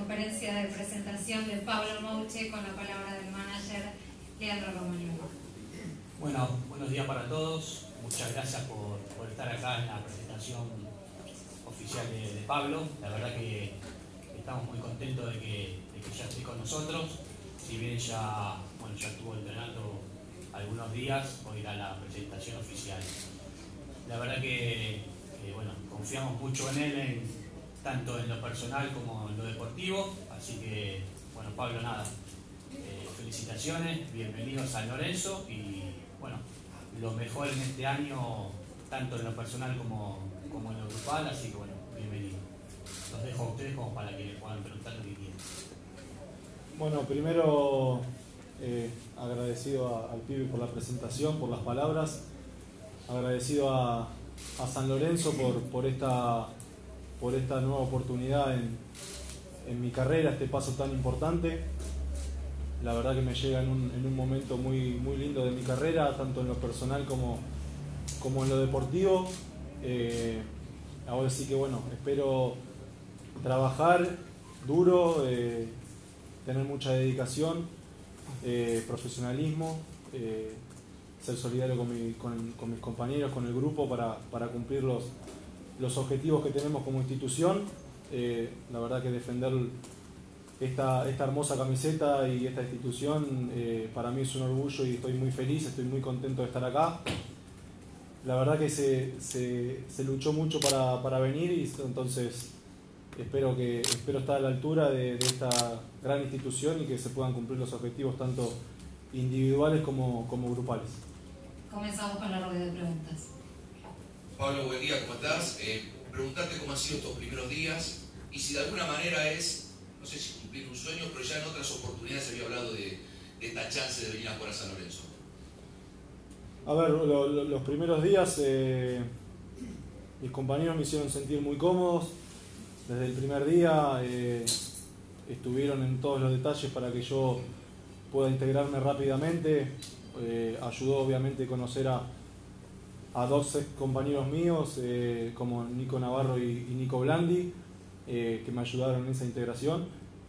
conferencia de presentación de Pablo Mouche con la palabra del manager Leandro Romagnoli. Bueno, buenos días para todos. Muchas gracias por estar acá en la presentación oficial de Pablo. La verdad que estamos muy contentos de que ya esté con nosotros. Si bien ya estuvo entrenando algunos días, hoy era la presentación oficial. La verdad que confiamos mucho en él, tanto en lo personal como en lo deportivo. Así que, bueno, Pablo, nada, felicitaciones, bienvenido a San Lorenzo y, bueno, lo mejor en este año, tanto en lo personal como en lo grupal. Así que, bueno, bienvenido. Los dejo a ustedes como para que le puedan preguntar lo que quieran. Bueno, primero agradecido al pibe por la presentación, por las palabras, agradecido a San Lorenzo por esta nueva oportunidad en mi carrera, este paso tan importante. La verdad que me llega en un momento muy lindo de mi carrera, tanto en lo personal como en lo deportivo. Ahora sí que bueno, espero trabajar duro, tener mucha dedicación, profesionalismo, ser solidario con mis compañeros, con el grupo para cumplir los objetivos que tenemos como institución. La verdad que defender esta hermosa camiseta y esta institución para mí es un orgullo y estoy muy feliz, estoy muy contento de estar acá. La verdad que se luchó mucho para venir y entonces espero estar a la altura de esta gran institución y que se puedan cumplir los objetivos tanto individuales como grupales. Comenzamos con la ronda de preguntas. Pablo, buen día, ¿cómo estás? Preguntarte cómo han sido estos primeros días y si de alguna manera es, no sé si cumplir un sueño, pero ya en otras oportunidades se había hablado de esta chance de venir a jugar a San Lorenzo. A ver, los primeros días mis compañeros me hicieron sentir muy cómodos. Desde el primer día estuvieron en todos los detalles para que yo pueda integrarme rápidamente. Ayudó obviamente conocer a dos ex compañeros míos como Nico Navarro y Nico Blandi, que me ayudaron en esa integración.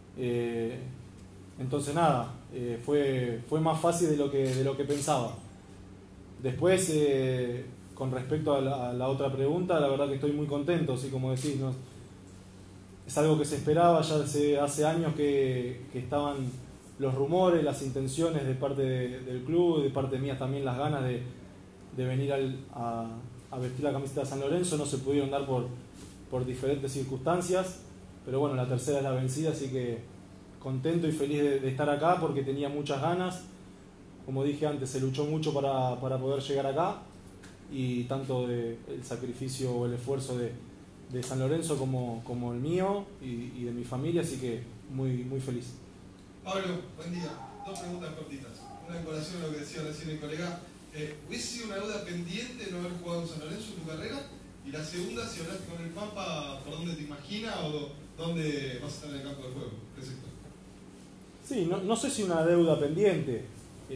Entonces nada, fue más fácil de lo que pensaba. Después, con respecto a la otra pregunta, la verdad que estoy muy contento, así como decís, ¿no? Es algo que se esperaba, ya hace años que estaban los rumores, las intenciones de parte del club, de parte mía también las ganas de venir a vestir la camiseta de San Lorenzo. No se pudieron dar por diferentes circunstancias, pero bueno, la tercera es la vencida, así que contento y feliz de estar acá porque tenía muchas ganas. Como dije antes, se luchó mucho para poder llegar acá y tanto el sacrificio o el esfuerzo de San Lorenzo como el mío y de mi familia, así que muy feliz. Pablo, buen día. Dos preguntas cortitas. Una en colación a lo que decía recién el colega. ¿Hubiese sido una deuda pendiente no haber jugado en San Lorenzo en tu carrera? Y la segunda, si hablaste con el Pampa, ¿por dónde te imaginas o dónde vas a estar en el campo de juego? ¿Qué sector? Sí, no sé si una deuda pendiente.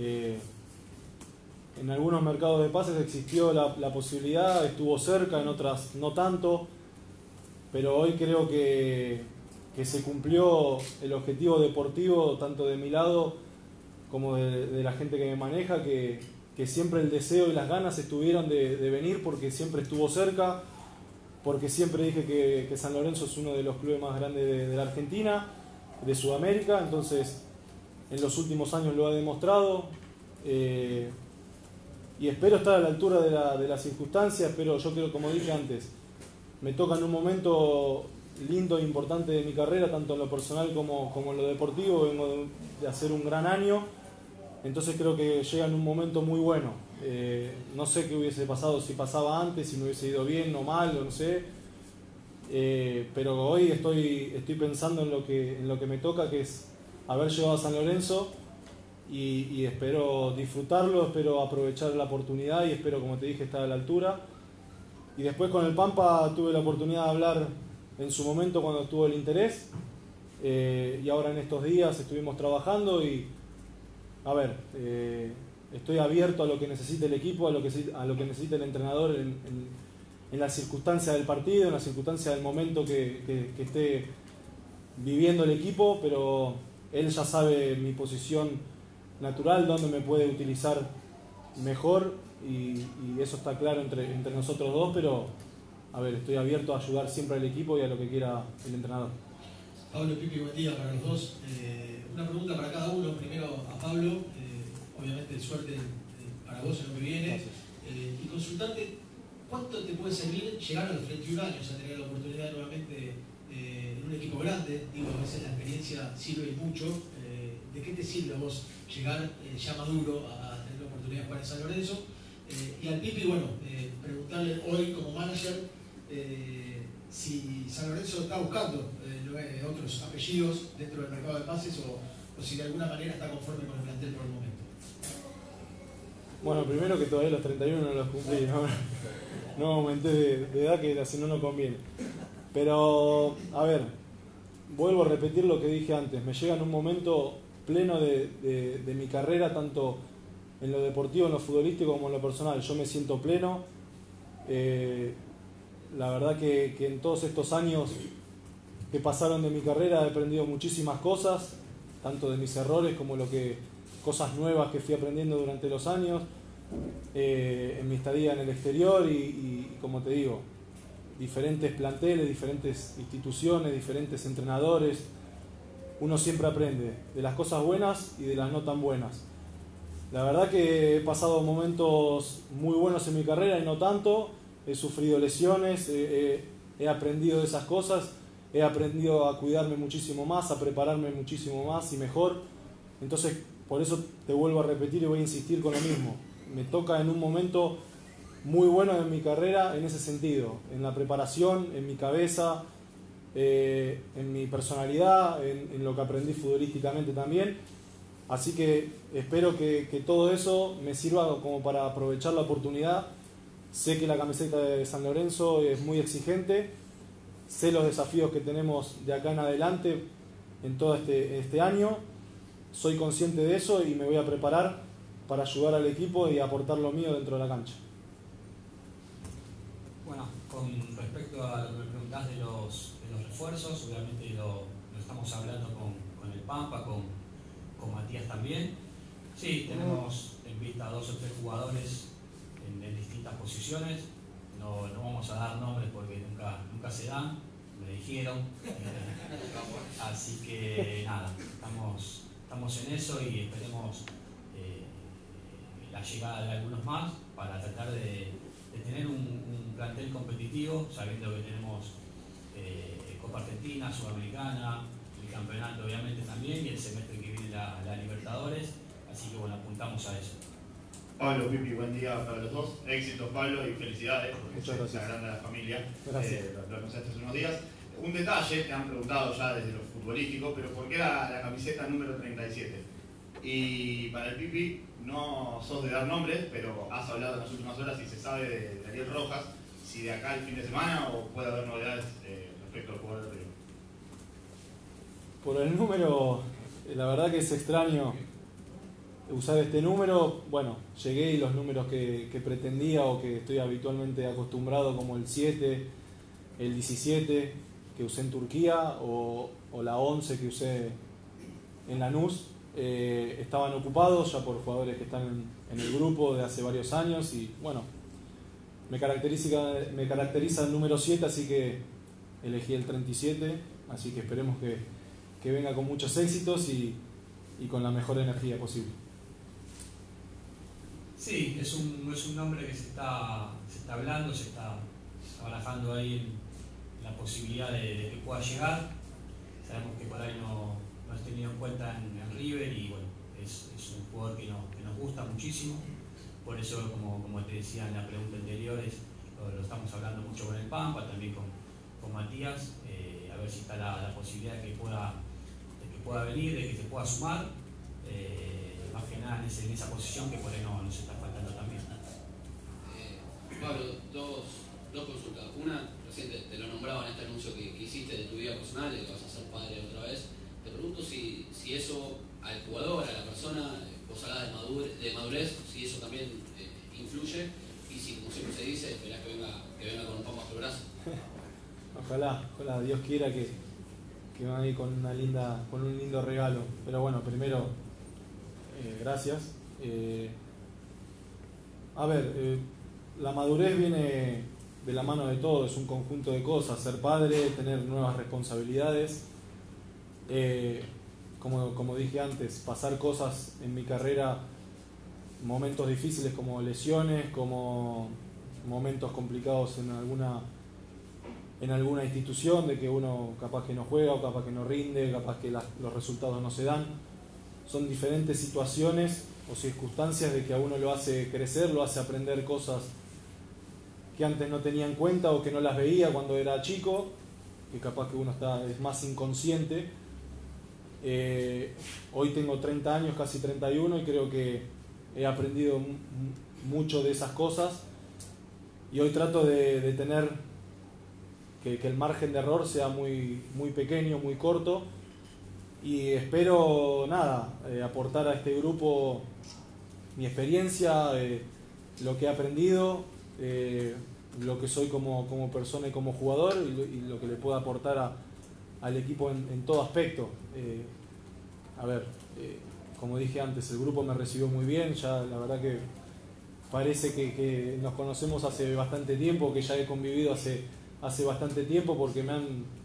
En algunos mercados de pases existió la posibilidad, estuvo cerca, en otras no tanto, pero hoy creo que se cumplió el objetivo deportivo tanto de mi lado como de la gente que me maneja, que siempre el deseo y las ganas estuvieron de venir porque siempre estuvo cerca, porque siempre dije que San Lorenzo es uno de los clubes más grandes de la Argentina, de Sudamérica, entonces en los últimos años lo ha demostrado y espero estar a la altura de las circunstancias, pero yo creo, como dije antes, me toca en un momento lindo e importante de mi carrera, tanto en lo personal como en lo deportivo. Vengo de hacer un gran año, entonces creo que llega en un momento muy bueno. No sé qué hubiese pasado si pasaba antes, si me hubiese ido bien o mal, no sé. Pero hoy estoy pensando en lo que me toca, que es haber llegado a San Lorenzo y espero disfrutarlo, espero aprovechar la oportunidad y espero, como te dije, estar a la altura. Y después con el Pampa tuve la oportunidad de hablar en su momento cuando tuvo el interés y ahora en estos días estuvimos trabajando y a ver, estoy abierto a lo que necesite el equipo, a lo que necesite el entrenador en la circunstancia del partido, en la circunstancia del momento que esté viviendo el equipo, pero él ya sabe mi posición natural, dónde me puede utilizar mejor y eso está claro entre nosotros dos, pero a ver, estoy abierto a ayudar siempre al equipo y a lo que quiera el entrenador. Pablo y Pipi, buen día para los dos. Una pregunta para cada uno. Primero a Pablo, obviamente suerte para vos en lo que viene. Y consultarte, ¿cuánto te puede servir llegar a los 31 años a tener la oportunidad nuevamente en un equipo grande? Digo, a veces la experiencia sirve mucho. ¿De qué te sirve a vos llegar ya maduro a tener la oportunidad de jugar en San Lorenzo? Y al Pipi, bueno, preguntarle hoy como manager si San Lorenzo está buscando otros apellidos dentro del mercado de pases o si de alguna manera está conforme con el plantel por el momento. Bueno, primero que todavía los 31 no los cumplí, no aumenté de edad, que así no conviene. Pero, a ver, vuelvo a repetir lo que dije antes, me llega en un momento pleno de mi carrera, tanto en lo deportivo, en lo futbolístico como en lo personal. Yo me siento pleno. La verdad que en todos estos años que pasaron de mi carrera he aprendido muchísimas cosas, tanto de mis errores como cosas nuevas que fui aprendiendo durante los años, en mi estadía en el exterior y como te digo, diferentes planteles, diferentes instituciones, diferentes entrenadores. Uno siempre aprende de las cosas buenas y de las no tan buenas. La verdad que he pasado momentos muy buenos en mi carrera y no tanto. He sufrido lesiones, he aprendido de esas cosas, he aprendido a cuidarme muchísimo más, a prepararme muchísimo más y mejor. Entonces, por eso te vuelvo a repetir y voy a insistir con lo mismo. Me toca en un momento muy bueno en mi carrera en ese sentido, en la preparación, en mi cabeza, en mi personalidad, en lo que aprendí futbolísticamente también. Así que espero que todo eso me sirva como para aprovechar la oportunidad. Sé que la camiseta de San Lorenzo es muy exigente, sé los desafíos que tenemos de acá en adelante en todo este año, soy consciente de eso y me voy a preparar para ayudar al equipo y aportar lo mío dentro de la cancha. Bueno, con respecto a lo que me preguntás de los refuerzos, obviamente lo estamos hablando con el Pampa, con Matías también. Sí, tenemos en vista 2 o 3 jugadores en distintas posiciones. No vamos a dar nombres porque nunca se dan, me dijeron. Así que nada, estamos en eso y esperemos la llegada de algunos más para tratar de tener un plantel competitivo, sabiendo que tenemos Copa Argentina, Sudamericana, el campeonato obviamente también y el semestre que viene la Libertadores, así que bueno, apuntamos a eso. Pablo, Pipi, buen día para los dos. Éxitos, Pablo, y felicidades, porque se agranda la familia. Lo anunciaste hace unos días. Un detalle, te han preguntado ya desde lo futbolístico, pero ¿por qué la camiseta número 37? Y para el Pipi, no sos de dar nombres, pero has hablado en las últimas horas y se sabe de Ariel Rojas, si de acá el fin de semana o puede haber novedades respecto al jugador de Río. Por el número, la verdad que es extraño usar este número. Bueno, llegué y los números que pretendía o que estoy habitualmente acostumbrado, como el 7, el 17 que usé en Turquía o la 11 que usé en Lanús, estaban ocupados ya por jugadores que están en el grupo de hace varios años y bueno, me caracteriza el número 7, así que elegí el 37, así que esperemos que venga con muchos éxitos y con la mejor energía posible. Sí, es un nombre que se está hablando, se está barajando ahí en la posibilidad de que pueda llegar. Sabemos que por ahí no es tenido en cuenta en River y bueno, es un jugador que nos gusta muchísimo. Por eso, como te decía en la pregunta anterior, lo estamos hablando mucho con el Pampa, también con Matías, a ver si está la posibilidad de que pueda venir, de que se pueda sumar. Más que nada en esa posición que por ahí nos está faltando también. Pablo, dos consultas. Una, recién te lo nombraba en este anuncio que hiciste de tu vida personal, de que vas a ser padre otra vez. Te pregunto si eso al jugador, a la persona, vos hablás de madurez, si eso también influye y si, como siempre se dice, esperás que venga con un pan bajo el brazo. Ojalá Dios quiera que van a ir con un lindo regalo. Pero bueno, primero, gracias. La madurez viene de la mano de todo, es un conjunto de cosas, ser padre, tener nuevas responsabilidades, como dije antes, pasar cosas en mi carrera, momentos difíciles como lesiones, como momentos complicados en alguna institución, de que uno capaz que no juega o capaz que no rinde, capaz que los resultados no se dan. Son diferentes situaciones o circunstancias de que a uno lo hace crecer, lo hace aprender cosas que antes no tenía en cuenta o que no las veía cuando era chico, que capaz que uno es más inconsciente. Hoy tengo 30 años, casi 31, y creo que he aprendido mucho de esas cosas, y hoy trato de tener que el margen de error sea muy, muy pequeño, muy corto, y espero aportar a este grupo mi experiencia, lo que he aprendido, lo que soy como persona y como jugador, y lo que le puedo aportar al equipo en todo aspecto. Como dije antes, el grupo me recibió muy bien, ya la verdad que parece que nos conocemos hace bastante tiempo, que ya he convivido hace bastante tiempo, porque me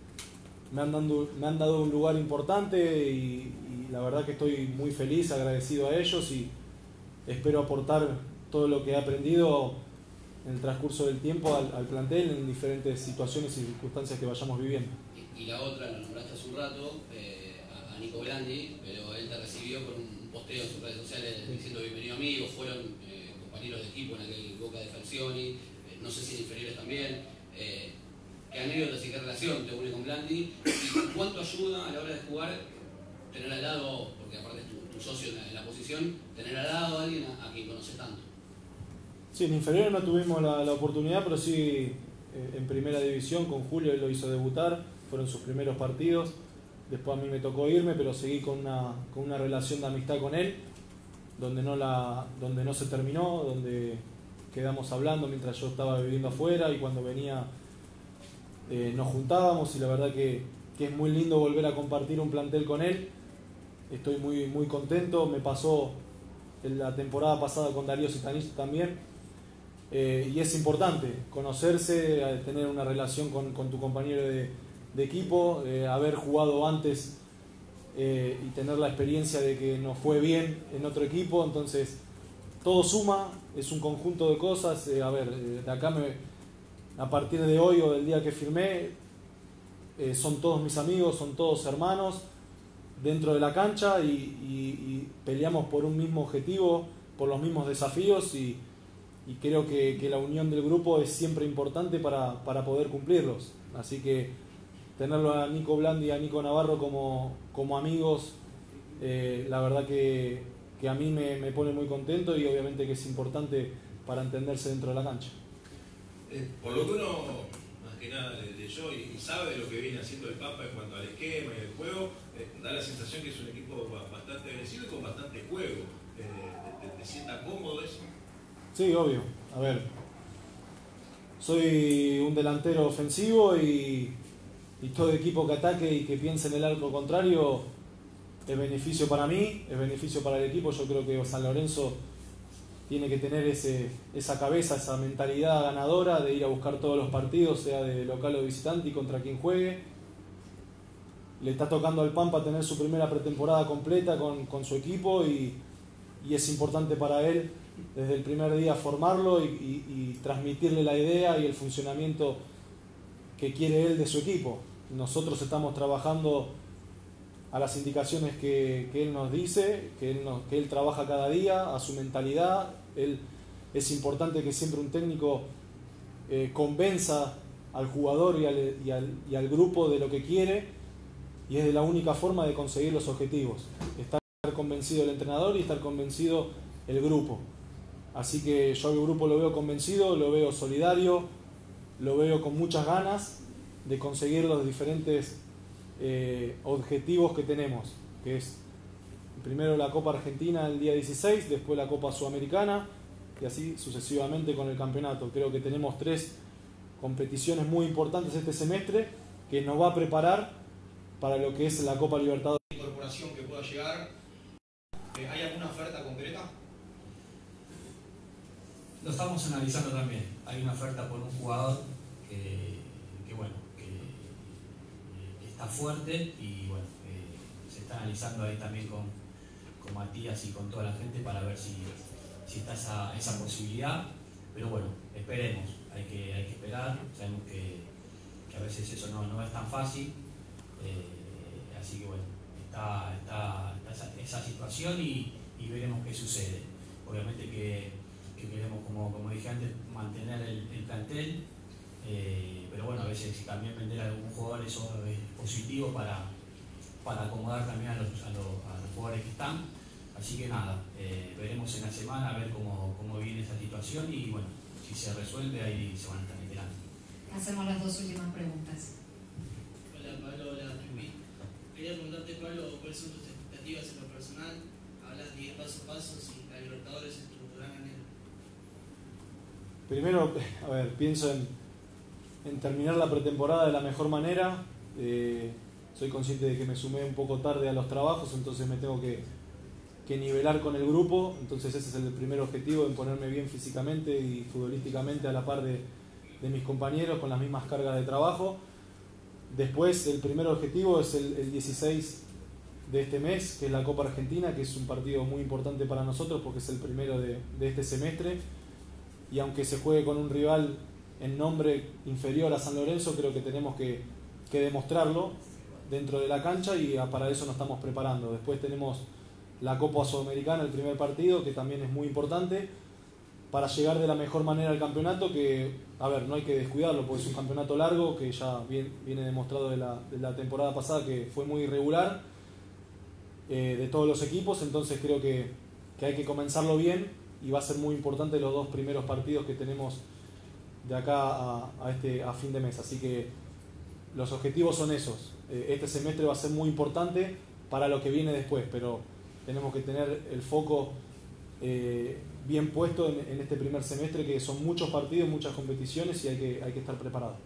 han dado un lugar importante, y la verdad que estoy muy feliz, agradecido a ellos, y espero aportar todo lo que he aprendido en el transcurso del tiempo al plantel en diferentes situaciones y circunstancias que vayamos viviendo. Y la otra, lo nombraste hace un rato, a Nico Blandi, pero él te recibió con un posteo en sus redes sociales diciendo bienvenido amigo, fueron compañeros de equipo en aquel Boca de Falcioni, no sé si en inferiores también. ¿Qué anécdotas y qué relación te une con Blandi? ¿Y cuánto ayuda a la hora de jugar tener al lado, porque aparte es tu socio en la posición, tener al lado a alguien a quien conoces tanto? Sí, en inferiores no tuvimos la oportunidad, pero sí en primera división con Julio, él lo hizo debutar, fueron sus primeros partidos. Después a mí me tocó irme, pero seguí con una relación de amistad con él, donde no se terminó, donde quedamos hablando mientras yo estaba viviendo afuera, y cuando venía nos juntábamos, y la verdad que es muy lindo volver a compartir un plantel con él. Estoy muy, muy contento. Me pasó en la temporada pasada con Darío Zitanich también, y es importante conocerse, tener una relación con tu compañero de equipo, haber jugado antes y tener la experiencia de que nos fue bien en otro equipo. Entonces todo suma, es un conjunto de cosas. De acá a partir de hoy o del día que firmé, son todos mis amigos, son todos hermanos dentro de la cancha, y peleamos por un mismo objetivo, por los mismos desafíos, y creo que la unión del grupo es siempre importante para poder cumplirlos. Así que tenerlo a Nico Blandi y a Nico Navarro como amigos, la verdad que a mí me pone muy contento, y obviamente que es importante para entenderse dentro de la cancha. Por lo que uno más que nada leyó y sabe de lo que viene haciendo el Papa en cuanto al esquema y el juego, da la sensación que es un equipo bastante agresivo y con bastante juego. ¿Te sientas cómodo eso? Sí, obvio. Soy un delantero ofensivo, y todo equipo que ataque y que piense en el arco contrario es beneficio para mí, es beneficio para el equipo. Yo creo que San Lorenzo tiene que tener esa cabeza, esa mentalidad ganadora de ir a buscar todos los partidos, sea de local o visitante, y contra quien juegue. Le está tocando al Pampa tener su primera pretemporada completa con su equipo, y es importante para él desde el primer día formarlo y transmitirle la idea y el funcionamiento que quiere él de su equipo. Nosotros estamos trabajando a las indicaciones que él nos dice, que él trabaja cada día, a su mentalidad. Es importante que siempre un técnico convenza al jugador y al grupo de lo que quiere, y es de la única forma de conseguir los objetivos. Estar convencido el entrenador y estar convencido el grupo. Así que yo al grupo lo veo convencido, lo veo solidario, lo veo con muchas ganas de conseguir los diferentes objetivos que tenemos, que es primero la Copa Argentina el día 16, después la Copa Sudamericana, y así sucesivamente con el campeonato. Creo que tenemos 3 competiciones muy importantes este semestre, que nos va a preparar para lo que es la Copa Libertadores. Incorporación que pueda llegar. ¿Hay alguna oferta concreta? Lo estamos analizando también. Hay una oferta por un jugador que está fuerte y bueno, se está analizando ahí también con Matías y con toda la gente para ver si está esa posibilidad. Pero bueno, esperemos. Hay que esperar. Sabemos que a veces eso no es tan fácil. Así que bueno, está esa situación y veremos qué sucede. Obviamente que queremos, como dije antes, mantener el plantel, pero bueno, a veces también vender a algún jugador eso es positivo para acomodar también a los jugadores que están. Así que nada, veremos en la semana a ver cómo viene esa situación y bueno, si se resuelve ahí se van a estar enterando. Hacemos las dos últimas preguntas. Hola Pablo, hola Pipi. Quería preguntarte Pablo, ¿cuáles son tus expectativas en lo personal? Hablas de ir paso a paso, si la Libertadores es tu gran anhelo. Primero, a ver, pienso en terminar la pretemporada de la mejor manera. Soy consciente de que me sumé un poco tarde a los trabajos, entonces me tengo que nivelar con el grupo. Entonces ese es el primer objetivo, en ponerme bien físicamente y futbolísticamente a la par de mis compañeros con las mismas cargas de trabajo. Después el primer objetivo es el 16 de este mes, que es la Copa Argentina, que es un partido muy importante para nosotros porque es el primero de este semestre. Y aunque se juegue con un rival en nombre inferior a San Lorenzo, creo que tenemos que demostrarlo dentro de la cancha y para eso nos estamos preparando. Después tenemos la Copa Sudamericana, el primer partido, que también es muy importante para llegar de la mejor manera al campeonato, que, a ver, no hay que descuidarlo porque es un campeonato largo, que ya viene demostrado de la temporada pasada que fue muy irregular de todos los equipos, entonces creo que hay que comenzarlo bien y va a ser muy importante los dos primeros partidos que tenemos de acá a fin de mes, así que los objetivos son esos. Este semestre va a ser muy importante para lo que viene después, pero tenemos que tener el foco bien puesto en este primer semestre, que son muchos partidos, muchas competiciones y hay que estar preparado.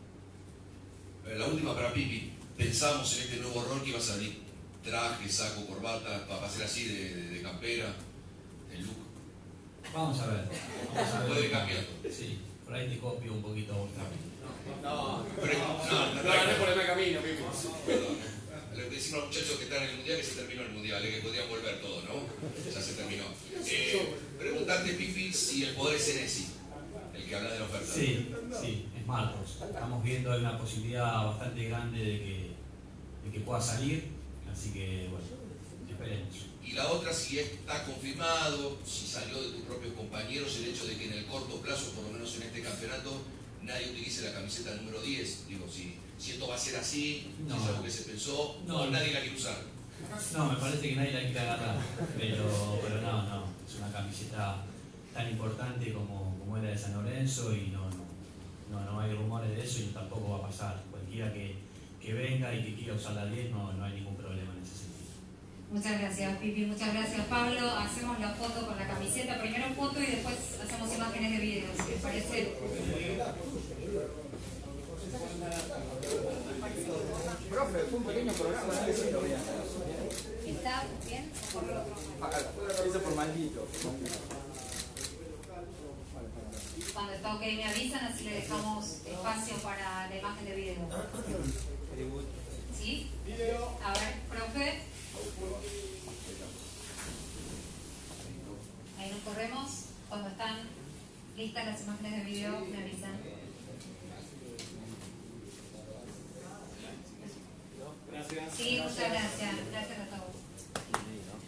La última para Pipi. Pensamos en este nuevo rol que iba a salir traje, saco, corbata, para ser así de campera, el look. Vamos a ver. Puede ir cambiando. Sí, por ahí te copio un poquito vos también. No, por el camino, Pipi. Perdón. Le decimos a los muchachos que están en el Mundial que se terminó el Mundial, que podían volver todo, ¿no? Ya se terminó. Preguntarte, Pipi, si el poder es Senesi, el que habla de la oferta. Sí, es Marcos. Estamos viendo una posibilidad bastante grande de que pueda salir, así que, bueno, esperemos. Y la otra, si está confirmado, si salió de tus propios compañeros, el hecho de que en el corto plazo, por lo menos en este campeonato, nadie utilice la camiseta número 10. Digo, si esto va a ser así, si es algo que se pensó, nadie la quiere usar. No, me parece que nadie la quiere agarrar, pero no, es una camiseta tan importante como es la de San Lorenzo y no hay rumores de eso y tampoco va a pasar. Cualquiera que venga y que quiera usar la 10 no hay ningún problema en ese sentido. Muchas gracias, Pipi, muchas gracias, Pablo. Hacemos la foto con la camiseta, primero foto y después hacemos imágenes de video, si les parece. Profe, fue un pequeño programa, no sé si lo vean. ¿Está bien? ¿O por el otro? Eso por maldito. Cuando está ok me avisan, así le dejamos espacio para la imagen de video. ¿Sí? A ver, profe. Ahí nos corremos. Cuando están listas las imágenes de video, me avisan. Gracias. Sí, muchas gracias. Gracias a todos.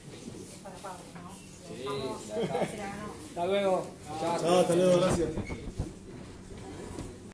Para Pablo, ¿no? Sí, hasta luego. Chao, hasta luego, gracias.